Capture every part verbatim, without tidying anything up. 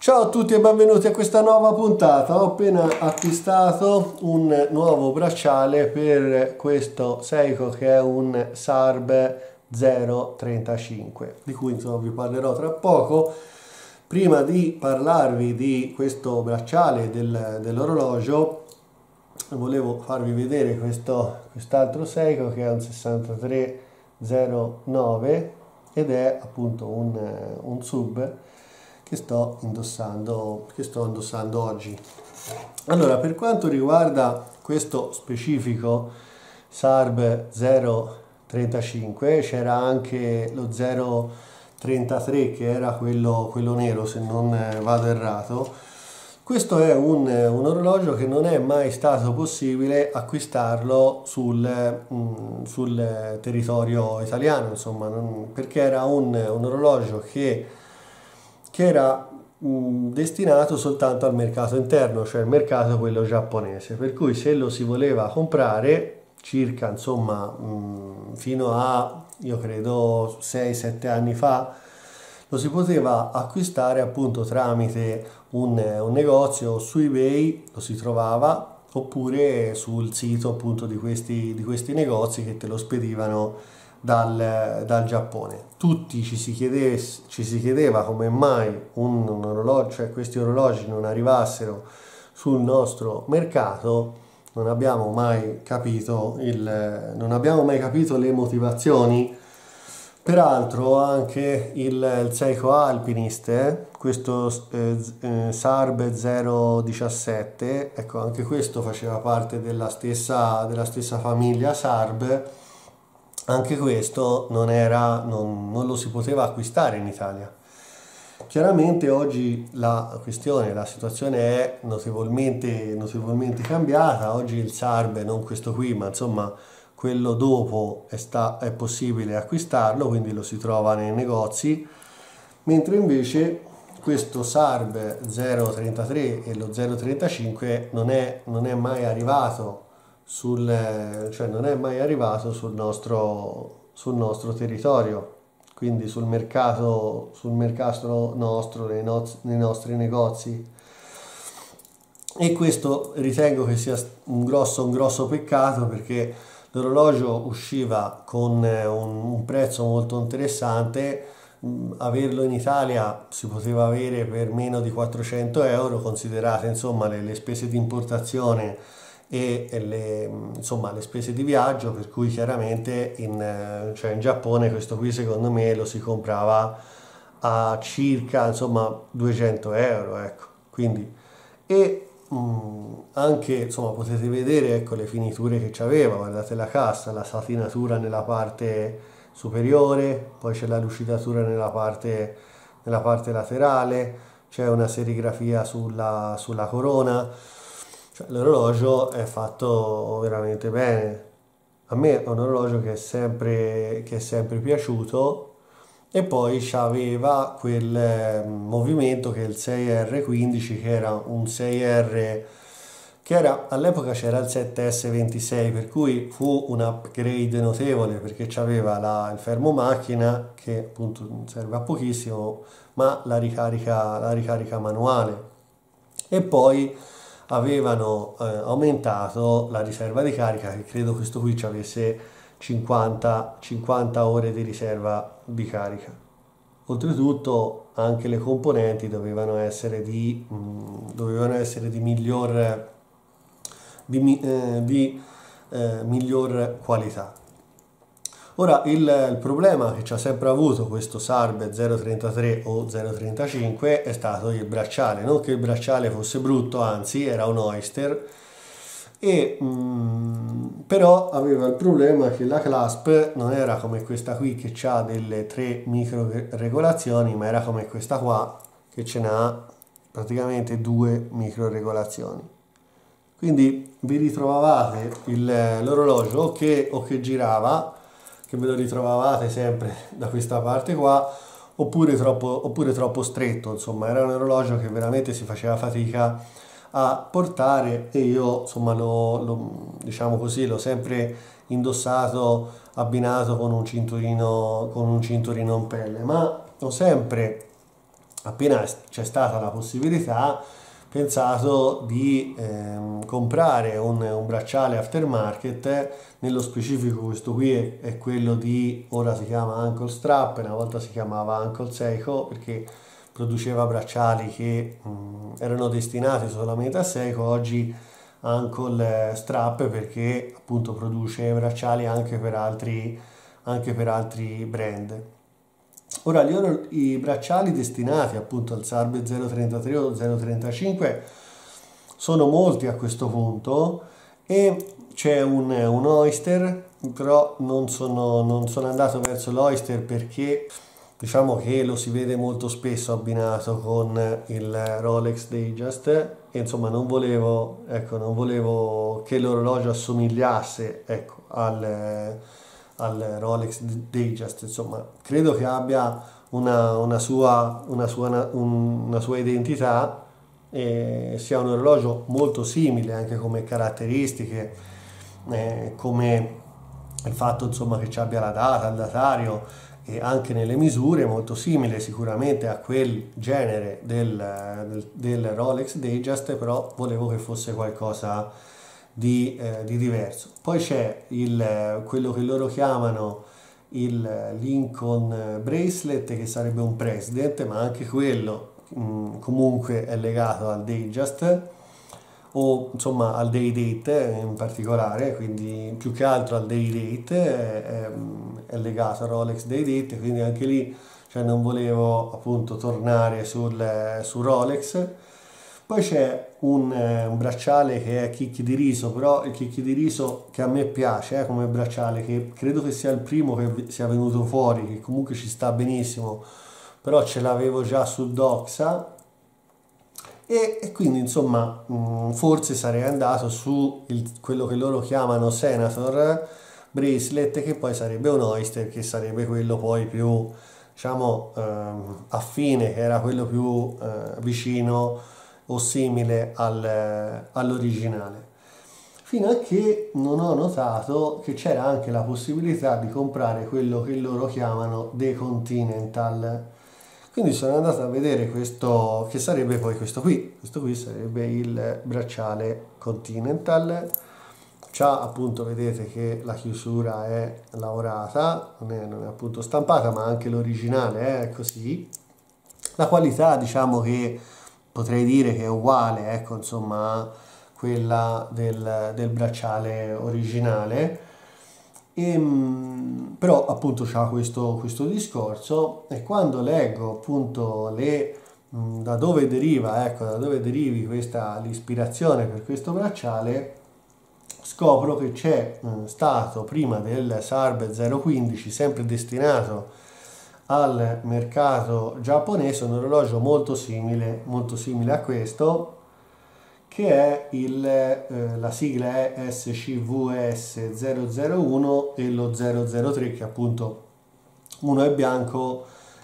Ciao a tutti e benvenuti a questa nuova puntata. Ho appena acquistato un nuovo bracciale per questo Seiko che è un Sarb zero trentacinque, di cui insomma vi parlerò tra poco. Prima di parlarvi di questo bracciale del, dell'orologio, volevo farvi vedere questo quest'altro Seiko che è un sessantatré zero nove ed è appunto un, un sub che sto indossando che sto indossando oggi. Allora, per quanto riguarda questo specifico Sarb zero trentacinque, c'era anche lo zero trentatré che era quello, quello nero, se non vado errato. Questo è un, un orologio che non è mai stato possibile acquistarlo sul, mm, sul territorio italiano, insomma, non, perché era un, un orologio che che era mh, destinato soltanto al mercato interno, cioè il mercato quello giapponese, per cui se lo si voleva comprare circa insomma mh, fino a io credo sei sette anni fa lo si poteva acquistare appunto tramite un, un negozio su eBay, lo si trovava, oppure sul sito appunto di questi, di questi negozi che te lo spedivano Dal, dal Giappone. Tutti ci si, chiede, ci si chiedeva come mai un, un orologio, cioè questi orologi non arrivassero sul nostro mercato. Non abbiamo mai capito il, non abbiamo mai capito le motivazioni. Peraltro anche il, il Seiko Alpinist, eh, questo eh, eh, Sarb zero diciassette, ecco, anche questo faceva parte della stessa, della stessa famiglia Sarb. Anche questo non, era, non, non lo si poteva acquistare in Italia. Chiaramente oggi la questione, la situazione è notevolmente, notevolmente cambiata. Oggi il Sarb, non questo qui, ma insomma quello dopo è, sta, è possibile acquistarlo, quindi lo si trova nei negozi, mentre invece questo Sarb zero trentatré e lo zero trentacinque non è, non è mai arrivato Sul, cioè non è mai arrivato sul nostro, sul nostro territorio, quindi sul mercato, sul mercato nostro, nei, no, nei nostri negozi. E questo ritengo che sia un grosso, un grosso peccato, perché l'orologio usciva con un, un prezzo molto interessante. Averlo in Italia si poteva avere per meno di quattrocento euro, considerate insomma le, le spese di importazione e le, insomma, le spese di viaggio, per cui chiaramente in, cioè in Giappone questo qui secondo me lo si comprava a circa insomma duecento euro, ecco. Quindi e mh, anche insomma potete vedere, ecco, le finiture che c'aveva, guardate la cassa, la satinatura nella parte superiore, poi c'è la lucidatura nella parte, nella parte laterale, c'è una serigrafia sulla, sulla corona. L'orologio è fatto veramente bene. A me è un orologio che è sempre, che è sempre piaciuto, e poi c'aveva quel movimento che è il sei R quindici, che era un sei R che era, all'epoca c'era il sette S ventisei, per cui fu un upgrade notevole, perché c'aveva la, il fermo macchina che appunto serve a pochissimo, ma la ricarica, la ricarica manuale, e poi avevano eh, aumentato la riserva di carica, che credo questo qui ci avesse cinquanta, cinquanta ore di riserva di carica. Oltretutto anche le componenti dovevano essere di, mh, dovevano essere di miglior, di, eh, di eh, miglior qualità. Ora, il, il problema che ci ha sempre avuto questo Sarb zero trentatré o zero trentacinque è stato il bracciale. Non che il bracciale fosse brutto, anzi era un Oyster, e, mh, però aveva il problema che la clasp non era come questa qui che ha delle tre micro regolazioni, ma era come questa qua che ce n'ha praticamente due micro regolazioni. Quindi vi ritrovavate l'orologio o che, o che girava, che ve lo ritrovavate sempre da questa parte qua, oppure troppo, oppure troppo stretto. Insomma, era un orologio che veramente si faceva fatica a portare, e io insomma lo, lo diciamo così l'ho sempre indossato abbinato con un cinturino con un cinturino in pelle, ma ho sempre appena c'è stata la possibilità, pensato di ehm, comprare un, un bracciale aftermarket. Nello specifico questo qui è, è quello di, ora si chiama Ankle Strap, una volta si chiamava Ankle Seiko, perché produceva bracciali che mh, erano destinati solamente a Seiko. Oggi Ankle Strap perché appunto produce bracciali anche per altri, anche per altri brand. Ora, gli oro- i bracciali destinati appunto al Sarbe zero trentatré o zero trentacinque sono molti a questo punto, e c'è un, un Oyster, però non sono, non sono andato verso l'Oyster perché diciamo che lo si vede molto spesso abbinato con il Rolex Datejust, e insomma non volevo, ecco, non volevo che l'orologio assomigliasse, ecco, al al Rolex Datejust. Insomma, credo che abbia una, una sua, una sua, una sua identità, e sia un orologio molto simile anche come caratteristiche, eh, come il fatto insomma che ci abbia la data, il datario, e anche nelle misure molto simile sicuramente a quel genere del, del, del Rolex Datejust, però volevo che fosse qualcosa di, eh, di diverso. Poi c'è il, quello che loro chiamano il Lincoln Bracelet, che sarebbe un President, ma anche quello mh, comunque è legato al Datejust, o insomma al Day Date in particolare, quindi più che altro al Day Date, è, è, è legato al Rolex Day Date, quindi anche lì, cioè, non volevo appunto tornare sul, su Rolex. Poi c'è un, eh, un bracciale che è chicchi di riso, però il chicchi di riso che a me piace, eh, come bracciale, che credo che sia il primo che sia venuto fuori, che comunque ci sta benissimo, però ce l'avevo già sul Doxa, e, e quindi insomma mh, forse sarei andato su il- quello che loro chiamano Senator Bracelet, che poi sarebbe un Oyster, che sarebbe quello poi più, diciamo, ehm, affine, che era quello più eh, vicino o simile al- all'originale. Fino a che non ho notato che c'era anche la possibilità di comprare quello che loro chiamano The Continental. Quindi sono andato a vedere questo, che sarebbe poi questo qui. Questo qui sarebbe il bracciale Continental. C'ha appunto, vedete che la chiusura è lavorata, non è, non è appunto stampata, ma anche l'originale è così. La qualità, diciamo che potrei dire che è uguale, ecco, insomma, a quella del, del bracciale originale. E, mh, però appunto c'ha questo, questo discorso, e quando leggo appunto le, mh, da dove deriva, ecco, da dove derivi questa l'ispirazione per questo bracciale, scopro che c'è mh, stato prima del Sarbe zero quindici, sempre destinato al mercato giapponese, un orologio molto simile, molto simile a questo, che è il, eh, la sigla è S C V S zero zero uno e lo zero zero tre, che appunto uno è bianco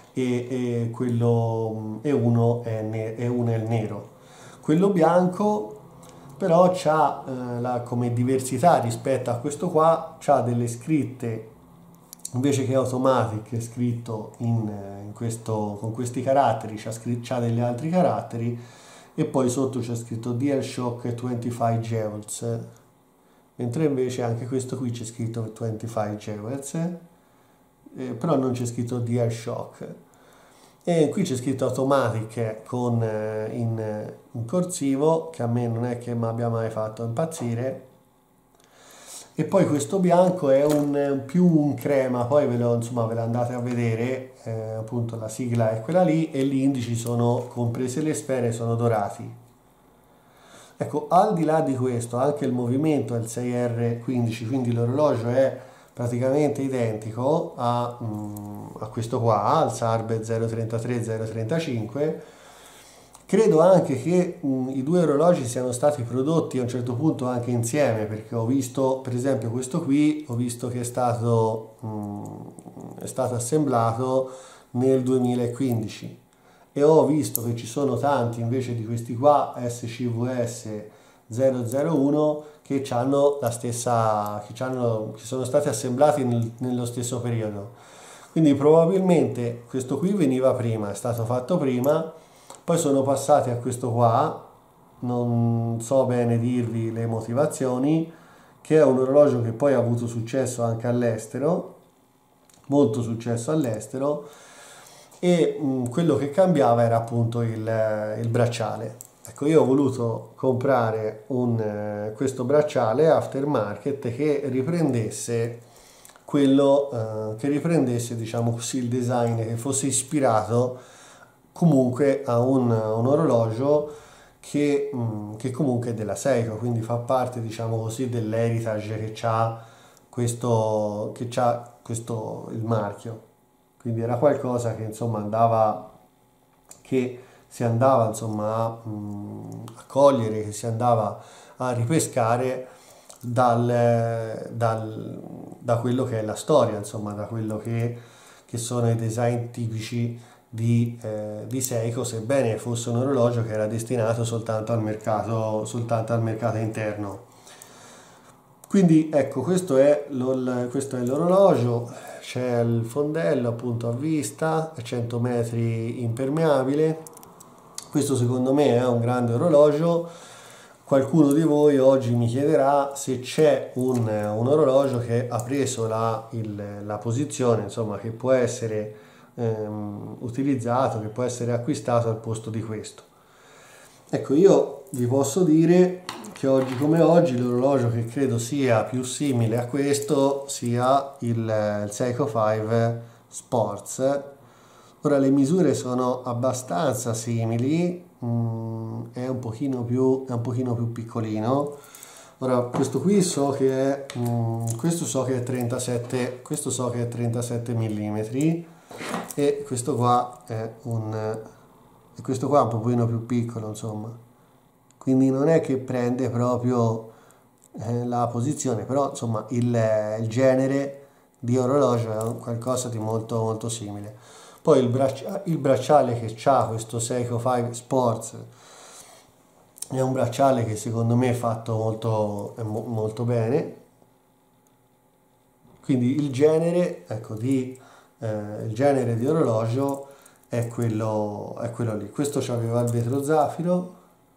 e, e quello, e uno è, ne- e uno è il nero. Quello bianco però c'ha eh, la, come diversità rispetto a questo qua, c'ha delle scritte, invece che automatic scritto in, eh, in questo, con questi caratteri, c'ha, scr- c'ha degli altri caratteri, e poi sotto c'è scritto DualShock venticinque Joules, mentre invece anche questo qui c'è scritto venticinque Joules, eh, però non c'è scritto DualShock. E qui c'è scritto Automatic con, eh, in, in corsivo, che a me non è che mi abbia mai fatto impazzire. E poi questo bianco è un, più un crema, poi ve lo, insomma, ve lo andate a vedere, eh, appunto la sigla è quella lì, e gli indici sono, comprese le sfere, sono dorati. Ecco, al di là di questo, anche il movimento è il sei R quindici, quindi l'orologio è praticamente identico a, mm, a questo qua, al Sarbe zero trentatré zero trentacinque. Credo anche che mh, i due orologi siano stati prodotti a un certo punto anche insieme, perché ho visto, per esempio, questo qui, ho visto che è stato, mh, è stato assemblato nel duemilaquindici, e ho visto che ci sono tanti invece di questi qua S C V S zero zero uno che hanno la stessa, che, c'hanno, che sono stati assemblati nel- nello stesso periodo. Quindi probabilmente questo qui veniva prima, è stato fatto prima, Poi sono passati a questo qua, non so bene dirvi le motivazioni, che è un orologio che poi ha avuto successo anche all'estero, molto successo all'estero, e mh, quello che cambiava era appunto il, il bracciale. Ecco, io ho voluto comprare un, eh, questo bracciale aftermarket che riprendesse quello, eh, che riprendesse, diciamo così, il design, che fosse ispirato comunque a un, un orologio che, mh, che comunque è della Seiko, quindi fa parte, diciamo così, dell'heritage che c'ha questo, che c'ha questo, il marchio. Quindi era qualcosa che insomma andava, che si andava insomma a, mh, a cogliere, che si andava a ripescare dal, dal, da quello che è la storia, insomma, da quello che, che sono i design tipici di, eh, di Seiko, sebbene fosse un orologio che era destinato soltanto al mercato, soltanto al mercato interno. Quindi ecco, questo è l'orologio, c'è il fondello appunto a vista, a cento metri impermeabile. Questo secondo me è un grande orologio. Qualcuno di voi oggi mi chiederà se c'è un, un orologio che ha preso la, il, la posizione, insomma, che può essere ehm, utilizzato, che può essere acquistato al posto di questo. Ecco, io vi posso dire che oggi come oggi l'orologio che credo sia più simile a questo sia il, il Seiko cinque Sports. Ora le misure sono abbastanza simili, mm, è un pochino più, è un pochino più piccolino. Ora questo qui so che è, mm, questo so che è trentasette, questo so che è trentasette millimetri e questo qua è un, e questo qua è un pochino più piccolo, insomma. Quindi non è che prende proprio eh, la posizione, però insomma il, il genere di orologio è qualcosa di molto molto simile. Poi il, braccia, il bracciale che ha questo Seiko cinque Sports è un bracciale che secondo me è fatto molto, è mo, molto bene. Quindi il genere, ecco, di, eh, il genere di orologio è quello, è quello lì. Questo aveva il vetro zaffiro,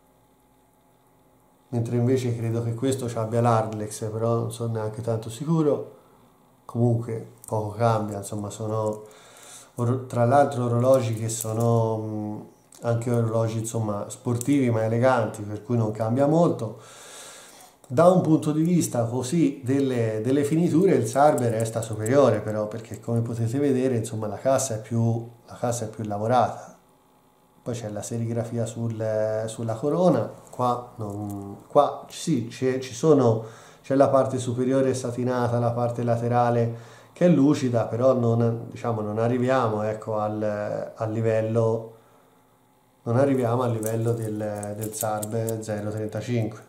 mentre invece credo che questo abbia l'Hardlex, però non sono neanche tanto sicuro. Comunque poco cambia, insomma, sono tra l'altro orologi che sono mh, anche orologi insomma sportivi ma eleganti, per cui non cambia molto. Da un punto di vista così delle, delle finiture il Sarbe resta superiore, però, perché come potete vedere insomma la cassa è più, la cassa è più lavorata. Poi c'è la serigrafia sul, sulla corona, qua, non, qua sì, ci sono, c'è la parte superiore satinata, la parte laterale che è lucida, però non, diciamo, non arriviamo ecco, al, al livello, non arriviamo al livello del, del Sarbe zero trentacinque.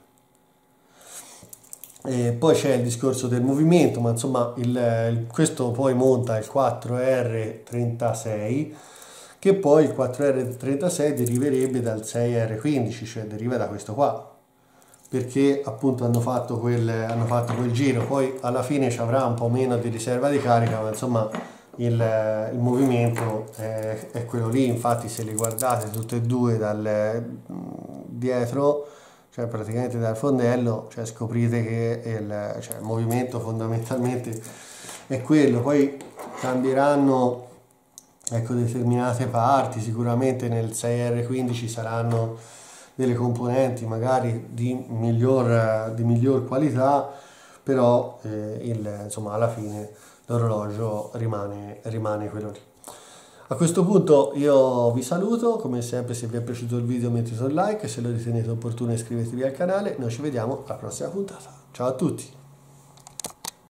E poi c'è il discorso del movimento, ma insomma il, il, questo poi monta il quattro R trentasei, che poi il quattro R trentasei deriverebbe dal sei R quindici, cioè deriva da questo qua, perché appunto hanno fatto quel, hanno fatto quel giro. Poi alla fine ci avrà un po' meno di riserva di carica, ma insomma il, il movimento è, è quello lì. Infatti se li guardate tutte e due dal dietro, cioè praticamente dal fondello, cioè scoprite che il, cioè, il movimento fondamentalmente è quello. Poi cambieranno ecco determinate parti, sicuramente nel sei R quindici saranno delle componenti magari di miglior, di miglior qualità, però eh, il, insomma, alla fine l'orologio rimane, rimane quello lì. A questo punto io vi saluto, come sempre se vi è piaciuto il video mettete un like, se lo ritenete opportuno iscrivetevi al canale, noi ci vediamo alla prossima puntata. Ciao a tutti!